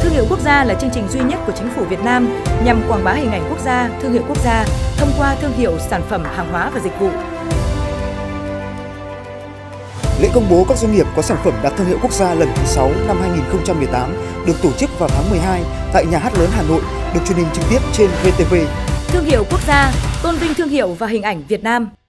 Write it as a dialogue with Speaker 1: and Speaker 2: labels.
Speaker 1: Thương hiệu quốc gia là chương trình duy nhất của Chính phủ Việt Nam nhằm quảng bá hình ảnh quốc gia, thương hiệu quốc gia thông qua thương hiệu, sản phẩm, hàng hóa và dịch vụ.
Speaker 2: Lễ công bố các doanh nghiệp có sản phẩm đạt thương hiệu quốc gia lần thứ 6 năm 2018 được tổ chức vào tháng 12 tại Nhà hát lớn Hà Nội, được truyền hình trực tiếp trên VTV.
Speaker 1: Thương hiệu quốc gia tôn vinh thương hiệu và hình ảnh Việt Nam.